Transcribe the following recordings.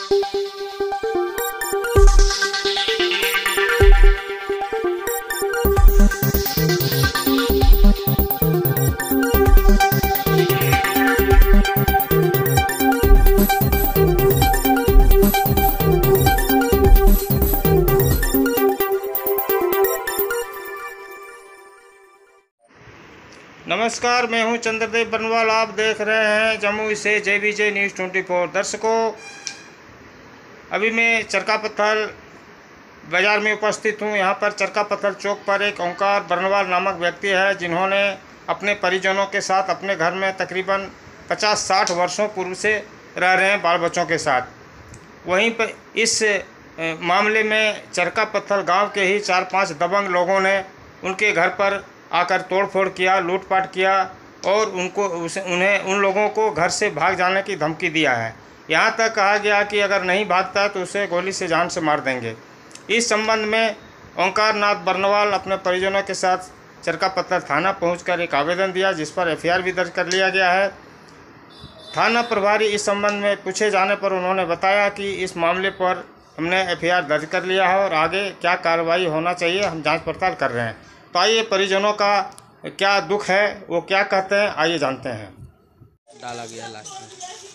नमस्कार, मैं हूं चंद्रदेव बनवाल। आप देख रहे हैं जमुई से JBJ न्यूज़ 24। दर्शकों, अभी मैं चरका पत्थर बाज़ार में उपस्थित हूं। यहां पर चरका पत्थर चौक पर एक ओंकार बनवाल नामक व्यक्ति है, जिन्होंने अपने परिजनों के साथ अपने घर में तकरीबन 50-60 वर्षों पूर्व से रह रहे हैं, बाल बच्चों के साथ। वहीं पर इस मामले में चरका पत्थर गाँव के ही 4-5 दबंग लोगों ने उनके घर पर आकर तोड़फोड़ किया, लूटपाट किया और उन्हें उन लोगों को घर से भाग जाने की धमकी दिया है। यहाँ तक कहा गया कि अगर नहीं भागता तो उसे गोली से जान से मार देंगे। इस संबंध में ओंकार नाथ बरनवाल अपने परिजनों के साथ चरका पत्थर थाना पहुंचकर एक आवेदन दिया, जिस पर FIR भी दर्ज कर लिया गया है। थाना प्रभारी इस संबंध में पूछे जाने पर उन्होंने बताया कि इस मामले पर हमने FIR दर्ज कर लिया है और आगे क्या कार्रवाई होना चाहिए हम जाँच पड़ताल कर रहे हैं। तो आइए परिजनों का क्या दुख है, वो क्या कहते हैं, आइए जानते हैं। डाला गया लास्ट में,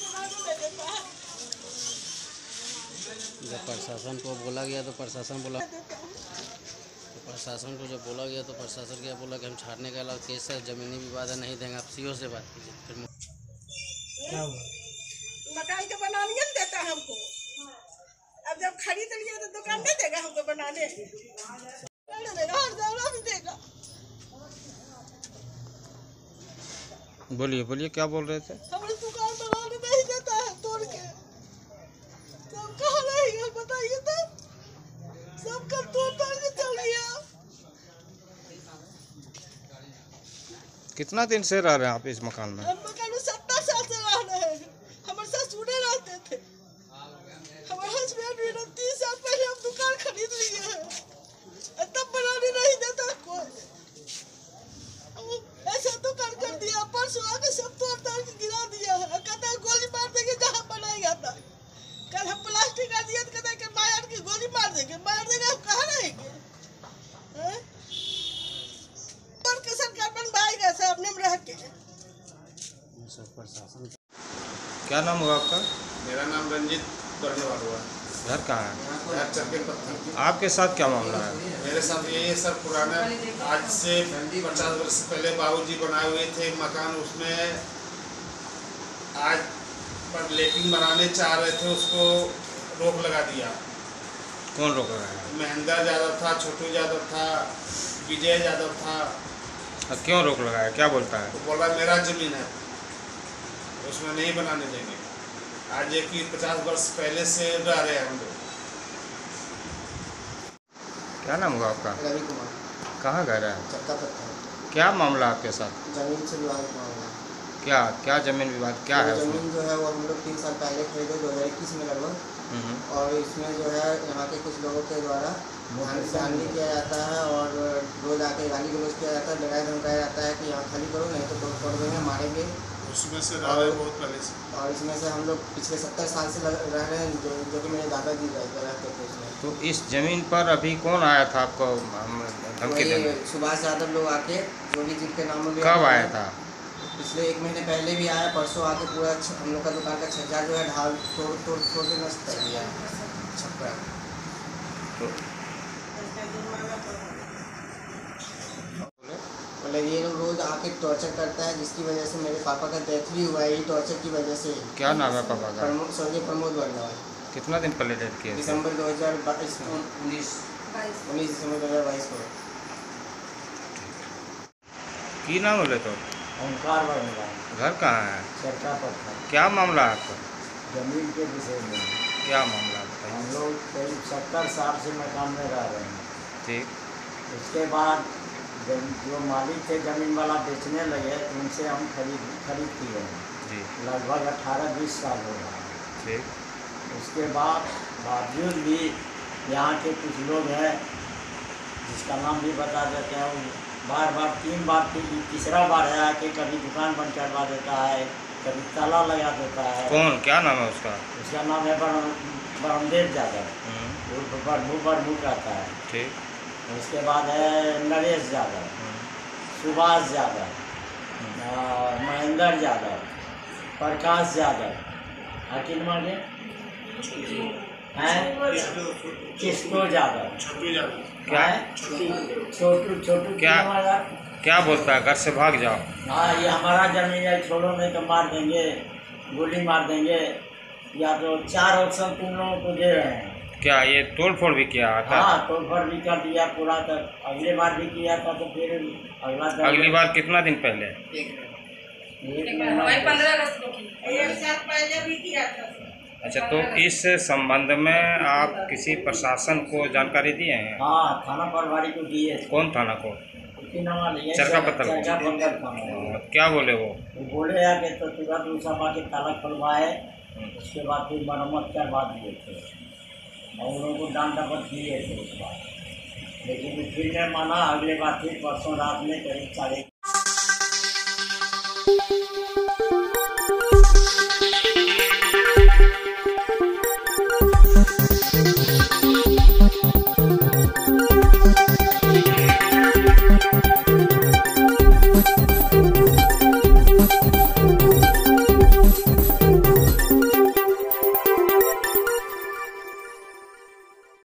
जब प्रशासन को बोला गया तो प्रशासन को क्या बोला कि हम छाड़ने का अलावा केस है, जमीनी विवाद है, नहीं देंगे। आप CO से बात कीजिए। फिर क्या हुआ? मकान के बनाने नहीं देता हमको। अब जब खरीद लिया तो दुकान नहीं देगा हमको बनाने देगा। बोलिए क्या बोल रहे थे? हमारी दुकान बनाने नहीं देता है, तोड़ के सब कहाँ रहेगा बताइए तो। सब कर तोड़ के चल गया। कितना दिन से रह रहे हैं आप इस मकान में? हम मकान में 70 साल से रह रहे हैं। हमारे ससुरे रहते थे, हमारे हस्बैंड भी 30 साल पहले हम दुकान खरीद लिए हैं, तब बनाने नहीं देता कोई। ऐसा तो कर दिया, परसों आके सब तोड़ के गिरा दिया है। कहता है गोली मार देंगे जहाँ बनाएगा था। कल हम प्लास्टिक का दिया तो कहता है कि मार के गोली मार देंगे हम कहाँ रहेंगे? और के सरकार बनवाएगा सामने में रह के। क्या नाम हुआ आपका? मेरा नाम रंजित बरनवाल हुआ। घर कहाँ है? घर चरके पत्थर। आपके साथ क्या मामला है? मेरे साथ यही है सर, पुराना आज से 50 वर्ष पहले बाबूजी बनाए हुए थे मकान, उसमें आज पर लेटिंग बनाने चाह रहे थे, उसको रोक लगा दिया। कौन रोक रहा है? महेंद्र यादव था, छोटू यादव था, विजय यादव था। क्यों रोक लगाया, क्या बोलता है? तो बोल रहा मेरा जमीन है, उसमें नहीं बनाने देंगे। आज एक 50 वर्ष पहले से रह रहे हैं हम लोग। क्या नाम हुआ आपका? रवि कुमार। कहाँ घर है? चरका पत्थर। क्या मामला आपके साथ? जमीन से विवाद मामला। क्या जमीन विवाद क्या है? जमीन जो है वो हम लोग 3 साल पहले खरीदे 2021 में लगभग, और इसमें जो है यहाँ के कुछ लोगों के द्वारा धांधली किया जाता है और रोज आके गाली गलौज किया जाता है, डराया धमकाया जाता है कि यहाँ खाली करो नहीं तो तोड़ देंगे, मारेंगे। उसमें से रह रहे बहुत पहले से, और इसमें से हम लोग पिछले 70 साल से रह रहे हैं, जो कि मेरे दादाजी रहते थे इसमें। तो इस जमीन पर अभी कौन आया था आपको धमकी देने? सुभाष यादव लोग आके, जो भी जिनके नाम में। कब आया था? पिछले 1 महीने पहले भी आया, परसों आके पूरा हम लोग का दुकान का छज्जा जो है ढाल तोड़ के नष्ट कर दिया छप्पर। मतलब ये लोग रोज आके टॉर्चर करता है, जिसकी वजह से मेरे पापा का डेथ भी हुआ है, यही टॉर्चर की वजह से। क्या नाम है पापा का? स्वर्गीय प्रमोद बरनवाल। कितना दिन पहले डेथ किया? दिसंबर 2022 में, 19 दिसंबर 2022 को। की नाम बोले तो? ओंकार बरनवाल। घर कहाँ है? चरका पत्थर। क्या मामला है आपका? जमीन के विषय में। क्या मामला बताइए। हम लोग करीब 70 साल से मकान में रह रहे हैं। ठीक। उसके बाद जो मालिक थे जमीन वाला बेचने लगे, उनसे हम खरीद किए जी। लगभग 18-20 साल हो रहा है। ठीक। उसके बावजूद भी यहाँ के कुछ लोग हैं, जिसका नाम भी बता देते हैं, बार 3 बार तीसरा बार है आके कभी दुकान बंद करवा देता है, कभी ताला लगा देता है। कौन, क्या नाम है उसका? उसका नाम है ब्रह्मदेव यादव, वो प्रभु कहता है। ठीक। उसके बाद है नरेश यादव, सुभाष यादव, महेंद्र यादव, प्रकाश यादव, अखिल मांगे हैं किसको यादव, क्या है छोटू क्या बोलता है, घर से भाग जाओ। हाँ, ये हमारा जमीन है, छोड़ो नहीं तो मार देंगे, गोली मार देंगे, या तो 4 ऑप्शन तुम लोगों को दे रहे हैं। क्या ये तोड़ फोड़ भी किया था? हाँ, तोड़ फोड़ भी कर दिया पूरा। तक अगले बार भी किया था, तो फिर अगली बार कितना दिन पहले? 15 अगस्त को की, 1 साल पहले भी किया था। अच्छा, तो इस संबंध में आप किसी प्रशासन को जानकारी दिए हैं? हाँ, थाना प्रभारी को दिए। कौन थाना को? चरकापत्थल क्या बोले वो? बोले है कि तो तुरंत उस सभा के ताला खुलवाए, उसके बाद फिर मरम्मत करवा दिए थे और उन लोगों को डांट डपट दिए थे उस बार, लेकिन फिर ने माना। अगले बार फिर परसों रात में करीब 4:30